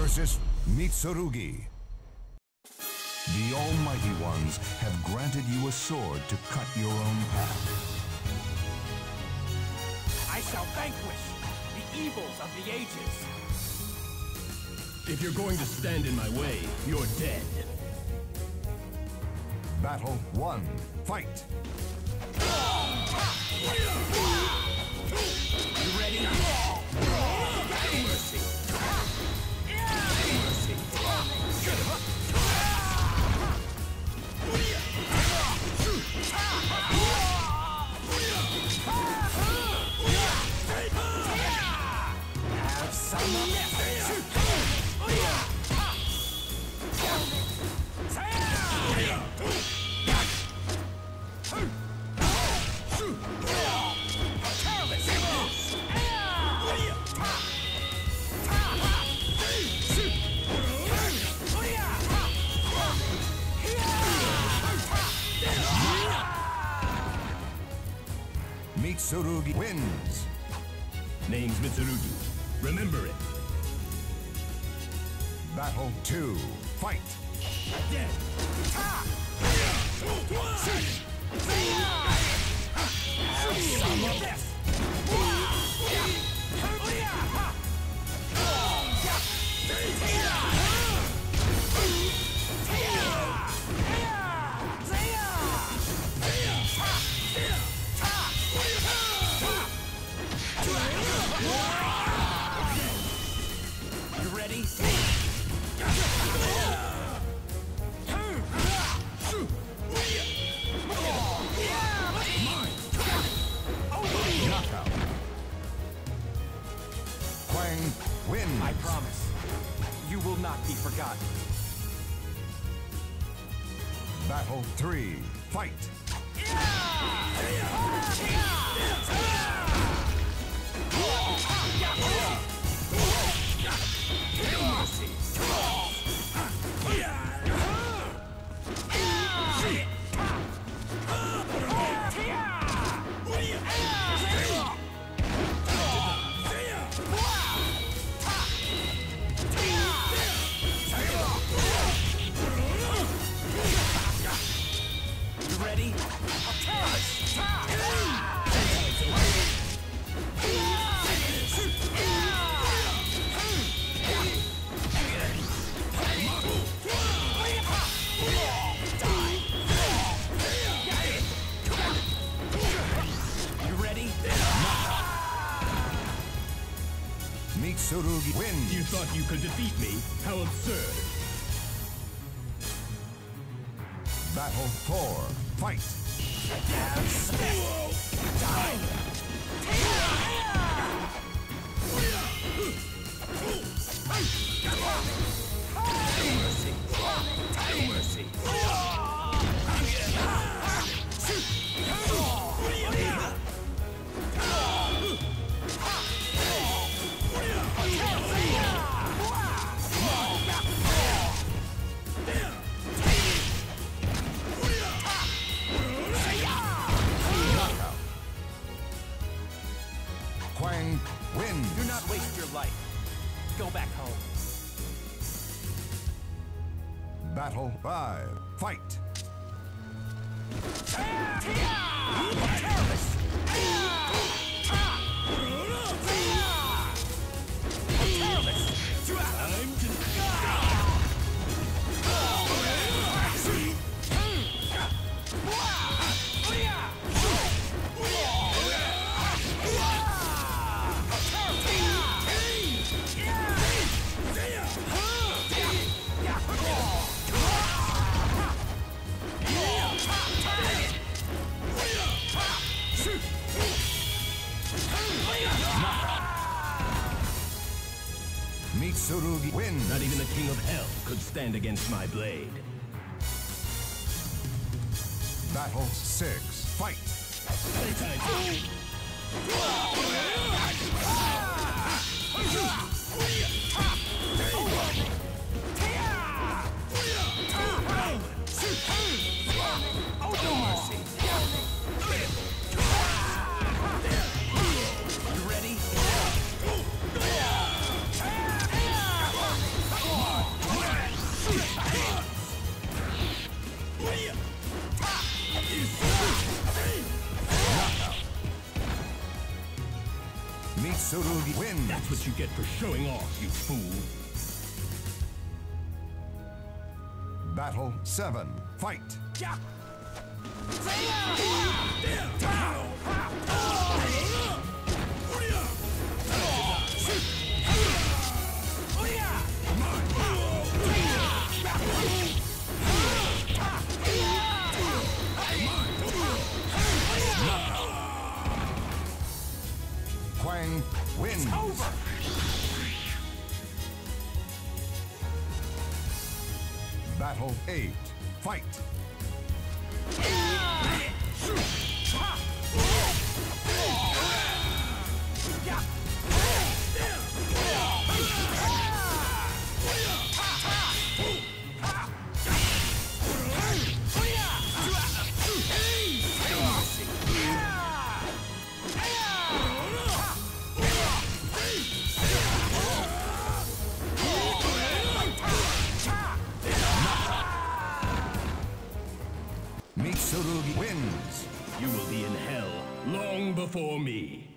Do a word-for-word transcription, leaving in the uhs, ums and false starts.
versus Mitsurugi. The Almighty Ones have granted you a sword to cut your own path. I shall vanquish the evils of the ages. If you're going to stand in my way, you're dead. Battle one. Fight! You ready? Mercy. Mercy. Have some of this. Mitsurugi wins. Name's Mitsurugi. Remember it. Battle two. Fight! Dead. Some of this. You ready? Knockout. Quang wins. I promise, you will not be forgotten. Battle three. Fight! You ready? You ready? Mitsurugi wins. You thought you could defeat me? How absurd. Battle four. Fight! Quang wins. Do not waste your life. Go back home. Battle five. Fight! Mitsurugi wins. Not even the king of hell could stand against my blade. Battle six. Fight! Playtime. You ready? Mitsurugi wins. That's what you get for showing off, you fool. Battle seven. Fight. Yeah. Huang wins. Over. Battle eight. Fight. Mitsurugi wins. You will be in hell long before me.